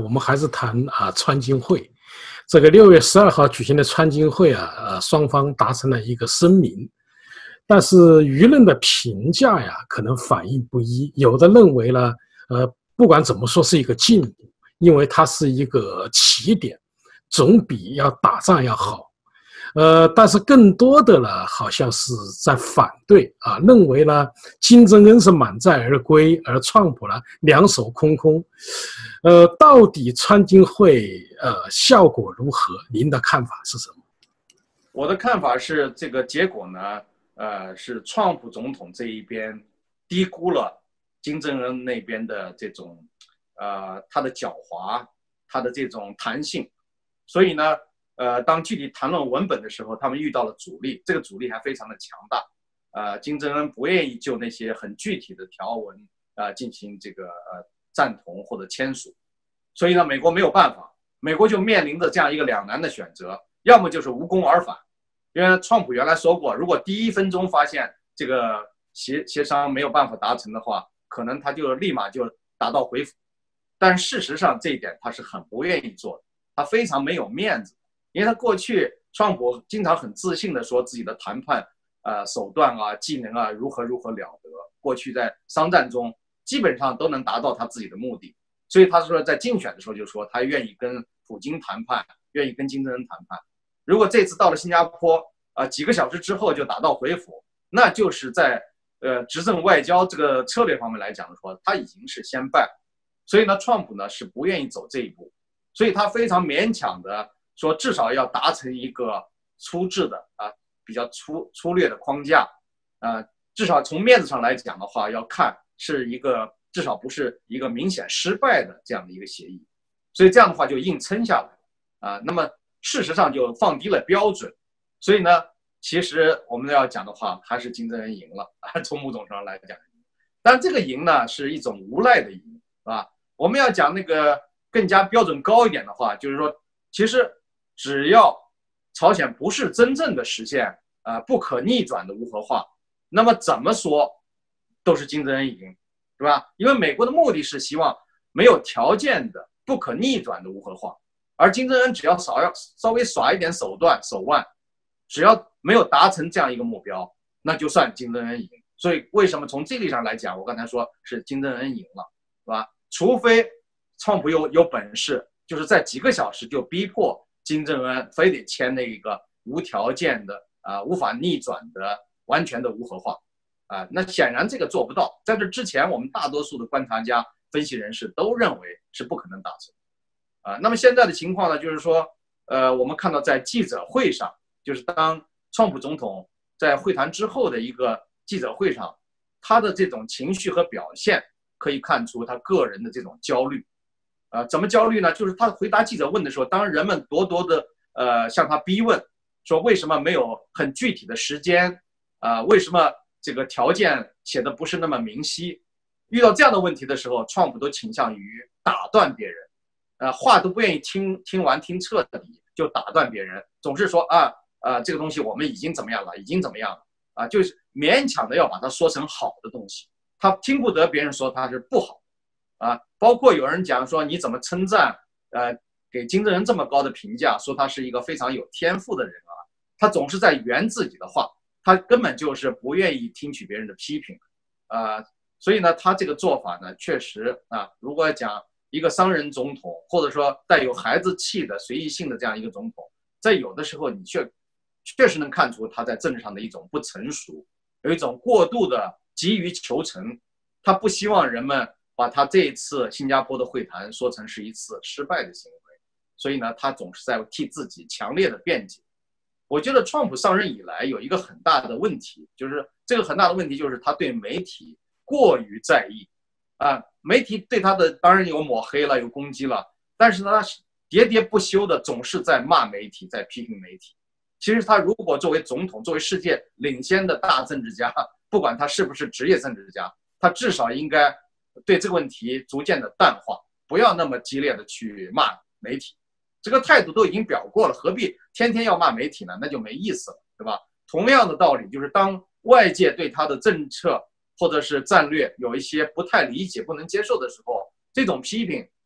我们还是谈川金会。这个6月12号举行的川金会双方达成了一个声明，但是舆论的评价呀，可能反应不一。有的认为呢，不管怎么说是一个进步，因为它是一个起点，总比要打仗要好。但是更多的呢，好像是在反对认为呢，金正恩是满载而归，而川普呢两手空空。到底川金会效果如何？您的看法是什么？ 我的看法是，这个结果呢，是川普总统这一边低估了金正恩那边的这种他的狡猾，他的这种弹性，所以呢。当具体谈论文本的时候，他们遇到了阻力，这个阻力还非常的强大。金正恩不愿意就那些很具体的条文进行这个赞同或者签署，所以呢，美国没有办法，美国就面临着这样一个两难的选择，要么就是无功而返，因为川普原来说过，如果第1分钟发现这个协商没有办法达成的话，可能他就立马就打道回府。但事实上这一点他是很不愿意做的，他非常没有面子。因为他过去，川普经常很自信地说自己的谈判手段技能如何了得，过去在商战中基本上都能达到他自己的目的，所以他说在竞选的时候就说他愿意跟普京谈判，愿意跟金正恩谈判。如果这次到了新加坡几个小时之后就打道回府，那就是在执政外交这个策略方面来讲的说，他已经是先败，所以呢，川普呢是不愿意走这一步，所以他非常勉强的。说至少要达成一个粗制的比较粗略的框架，至少从面子上来讲的话，要看是一个至少不是一个明显失败的这样的一个协议，所以这样的话就硬撑下来那么事实上就放低了标准，所以呢，其实我们要讲的话，还是金正恩赢了从某种上来讲，但这个赢呢是一种无赖的赢，是吧？我们要讲那个更加标准高一点的话，就是说，其实。只要朝鲜不是真正的实现不可逆转的无核化，那么怎么说都是金正恩赢，是吧？因为美国的目的是希望没有条件的不可逆转的无核化，而金正恩只要稍微耍一点手腕，只要没有达成这样一个目标，那就算金正恩赢。所以为什么从这个意义上来讲，我刚才说是金正恩赢了，是吧？除非川普有本事，就是在几个小时就逼迫。金正恩非得签那一个无条件的无法逆转的完全的无核化那显然这个做不到。在这之前，我们大多数的观察家、分析人士都认为是不可能达成那么现在的情况呢，就是说我们看到在记者会上，就是当川普总统在会谈之后的一个记者会上，他的这种情绪和表现可以看出他个人的这种焦虑。怎么焦虑呢？就是他回答记者问的时候，当人们多的向他逼问，说为什么没有很具体的时间，为什么这个条件写的不是那么明晰？遇到这样的问题的时候，川普都倾向于打断别人，话都不愿意听完听彻底就打断别人，总是说这个东西我们已经怎么样了，已经怎么样了就是勉强的要把它说成好的东西，他听不得别人说它是不好。包括有人讲说你怎么称赞给金正恩这么高的评价，说他是一个非常有天赋的人他总是在圆自己的话，他根本就是不愿意听取别人的批评所以呢，他这个做法呢，确实如果讲一个商人总统，或者说带有孩子气的随意性的这样一个总统，在有的时候你确实能看出他在政治上的一种不成熟，有一种过度的急于求成，他不希望人们把他这一次新加坡的会谈说成是一次失败的行为，所以呢，他总是在替自己强烈的辩解。我觉得川普上任以来有一个很大的问题，就是这个很大的问题就是他对媒体过于在意媒体对他的当然有抹黑了，有攻击了，但是呢，他喋喋不休的总是在骂媒体，在批评媒体。其实他如果作为总统，作为世界领先的大政治家，不管他是不是职业政治家，他至少应该对这个问题逐渐的淡化，不要那么激烈的去骂媒体。这个态度都已经表过了，何必天天要骂媒体呢？那就没意思了，对吧？同样的道理，就是当外界对他的政策或者是战略有一些不太理解、不能接受的时候，这种批评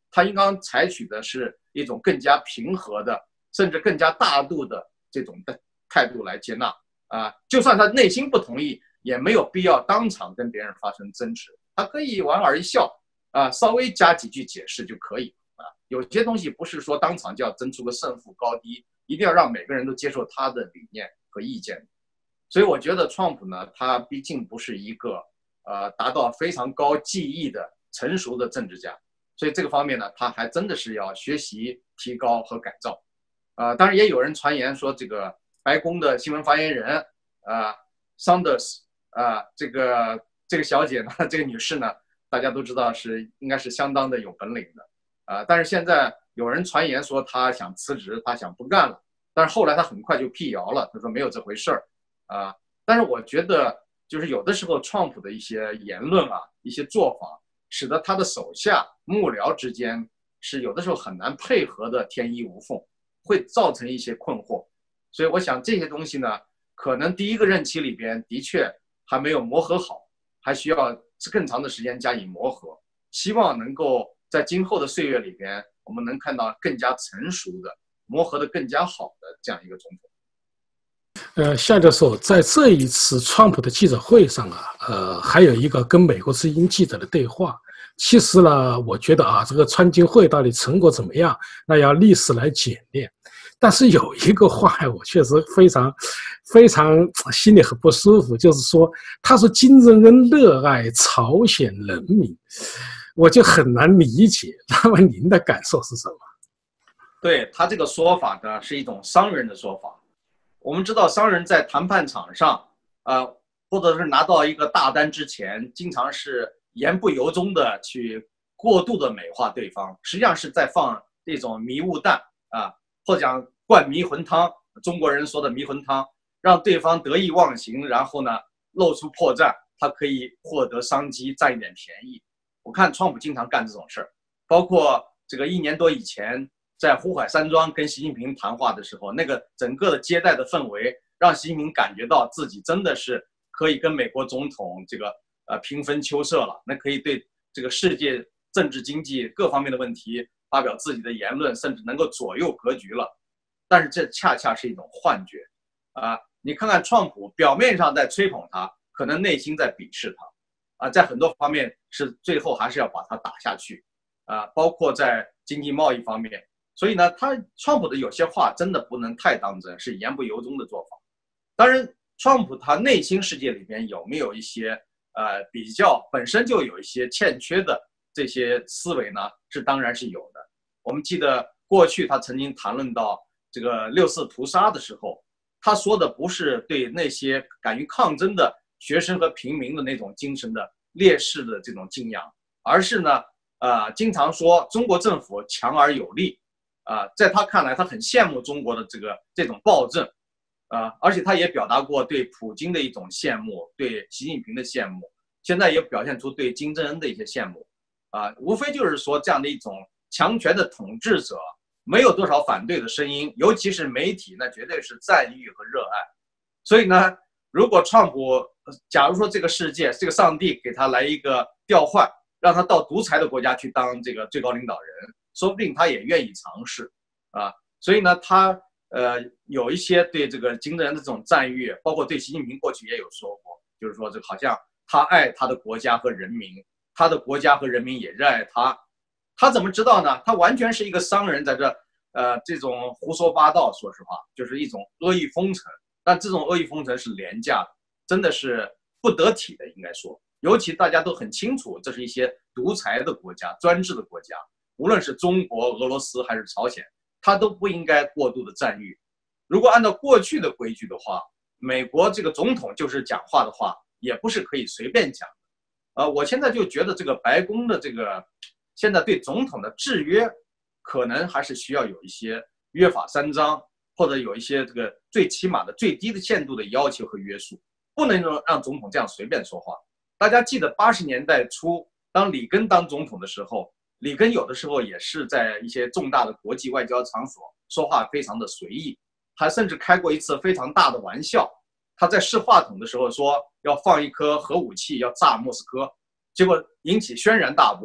他应当采取的是一种更加平和的，甚至更加大度的这种的态度来接纳啊。就算他内心不同意，也没有必要当场跟别人发生争执，他可以莞尔一笑啊，稍微加几句解释就可以啊。有些东西不是说当场就要争出个胜负高低，一定要让每个人都接受他的理念和意见。所以我觉得川普呢，他毕竟不是一个达到非常高技艺的成熟的政治家，所以这个方面呢，他还真的是要学习、提高和改造。当然也有人传言说，这个白宫的新闻发言人Sanders 这个小姐呢，这个女士呢，大家都知道应该是相当的有本领的但是现在有人传言说她想辞职，她想不干了，但是后来她很快就辟谣了，她说没有这回事儿但是我觉得就是有的时候川普的一些言论一些做法，使得他的手下幕僚之间是有的时候很难配合的天衣无缝，会造成一些困惑。所以我想这些东西呢，可能第一个任期里边的确还没有磨合好，还需要更长的时间加以磨合。希望能够在今后的岁月里边，我们能看到更加成熟的、磨合的更加好的这样一个总统。 夏教授在这一次川普的记者会上还有一个跟美国之音记者的对话。其实呢，我觉得这个川金会到底成果怎么样，那要历史来检验。但是有一个话我确实非常心里很不舒服，就是说他说金正恩热爱朝鲜人民，我就很难理解。那么您的感受是什么？ 对，他这个说法呢，是一种商人的说法。我们知道商人在谈判场上或者是拿到一个大单之前，经常是言不由衷的去过度的美化对方，实际上是在放这种迷雾弹或者讲灌迷魂汤，中国人说的迷魂汤，让对方得意忘形，然后呢露出破绽，他可以获得商机，占一点便宜。我看川普经常干这种事儿，包括这个1年多以前在呼海山庄跟习近平谈话的时候，那个整个的接待的氛围，让习近平感觉到自己真的是可以跟美国总统这个平分秋色了，那可以对这个世界政治经济各方面的问题发表自己的言论，甚至能够左右格局了。但是这恰恰是一种幻觉你看看川普表面上在吹捧他，可能内心在鄙视他在很多方面是最后还是要把他打下去包括在经济贸易方面。所以呢，川普的有些话真的不能太当真，是言不由衷的做法。当然，川普他内心世界里边有没有一些比较本身就有一些欠缺的这些思维呢？当然是有的。我们记得过去他曾经谈论到这个6·4屠杀的时候，他说的不是对那些敢于抗争的学生和平民的那种精神的烈士的这种敬仰，而是呢经常说中国政府强而有力在他看来，他很羡慕中国的这种暴政而且他也表达过对普京的一种羡慕，对习近平的羡慕，现在也表现出对金正恩的一些羡慕无非就是说这样的一种强权的统治者没有多少反对的声音，尤其是媒体那绝对是赞誉和热爱。所以呢，如果川普假如说这个世界这个上帝给他来一个调换，让他到独裁的国家去当这个最高领导人，说不定他也愿意尝试所以呢，他有一些对这个金正恩的这种赞誉，包括对习近平过去也有说过，就是说这好像他爱他的国家和人民，他的国家和人民也热爱他。他怎么知道呢？他完全是一个商人在这种胡说八道，说实话就是一种阿谀奉承，但这种阿谀奉承是廉价的，真的是不得体的，应该说。尤其大家都很清楚，这是一些独裁的国家、专制的国家，无论是中国、俄罗斯还是朝鲜，他都不应该过度的赞誉。如果按照过去的规矩的话，美国这个总统就是讲话的话，也不是可以随便讲的。我现在就觉得这个白宫的现在对总统的制约，可能还是需要有一些约法三章，或者有一些最起码的最低的限度的要求和约束，不能让总统这样随便说话。大家记得80年代初，当里根当总统的时候，里根有的时候也是在一些重大的国际外交场所说话非常的随意，还甚至开过一次非常大的玩笑。他在试话筒的时候说要放一颗核武器要炸莫斯科，结果引起轩然大波，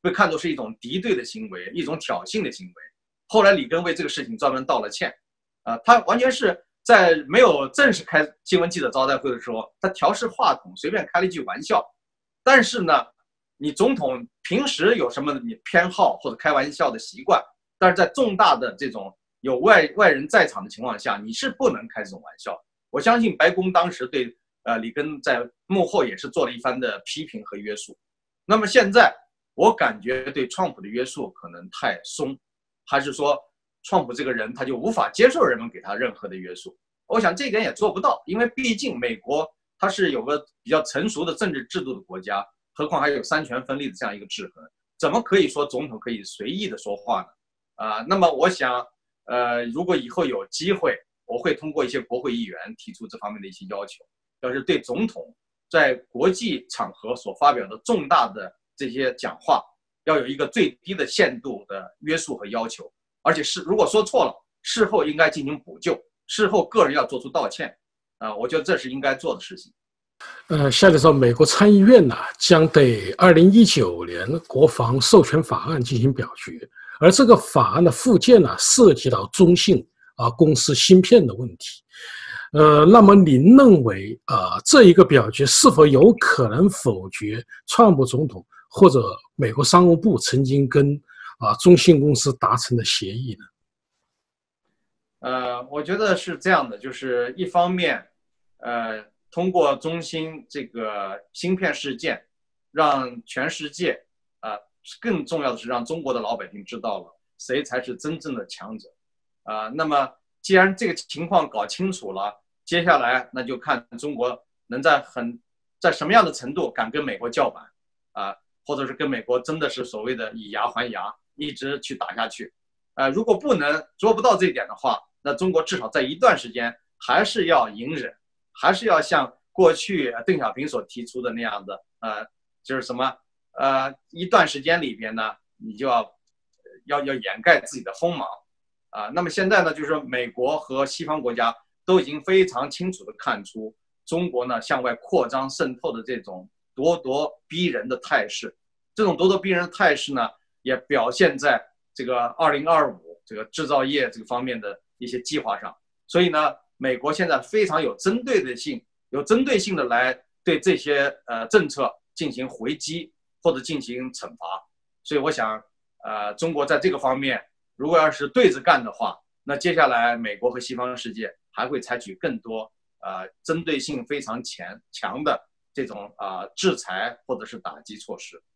被看作是一种敌对的行为，一种挑衅的行为。后来里根为这个事情专门道了歉，他完全是在没有正式开新闻记者招待会的时候，他调试话筒，随便开了一句玩笑。但是呢，你总统平时有什么你偏好或者开玩笑的习惯，但是在重大的这种有外人在场的情况下，你是不能开这种玩笑。我相信白宫当时对里根在幕后也是做了一番的批评和约束。那么现在我感觉对川普的约束可能太松，还是说川普这个人他就无法接受人们给他任何的约束？我想这一点也做不到，因为毕竟美国它是有个比较成熟的政治制度的国家，何况还有三权分立的这样一个制衡，怎么可以说总统可以随意的说话呢？那么我想，如果以后有机会，我会通过一些国会议员提出这方面的一些要求，要是对总统在国际场合所发表的重大的这些讲话，要有一个最低的限度的约束和要求，而且如果说错了，事后应该进行补救，事后个人要做出道歉，我觉得这是应该做的事情。 下来说，美国参议院呢将对2019年国防授权法案进行表决，而这个法案的附件呢涉及到中信公司芯片的问题。那么您认为这一个表决是否有可能否决川普总统或者美国商务部曾经跟中信公司达成的协议呢？ 我觉得是这样的，就是一方面，通过中兴这个芯片事件，让全世界更重要的是让中国的老百姓知道了谁才是真正的强者。那么既然这个情况搞清楚了，接下来那就看中国能在什么样的程度敢跟美国叫板或者是跟美国真的是所谓的以牙还牙，一直去打下去。如果做不到这一点的话，那中国至少在一段时间还是要隐忍，还是要像过去邓小平所提出的那样的就是什么一段时间里边呢，你就要掩盖自己的锋芒那么现在呢，就是说美国和西方国家都已经非常清楚地看出中国呢向外扩张渗透的这种咄咄逼人的态势。这种咄咄逼人的态势呢，也表现在这个2025这个制造业这个方面的一些计划上。所以呢，美国现在非常有针对性的来对这些政策进行回击或者进行惩罚。所以我想中国在这个方面如果要是对着干的话，那接下来美国和西方世界还会采取更多针对性非常强的这种制裁或者是打击措施。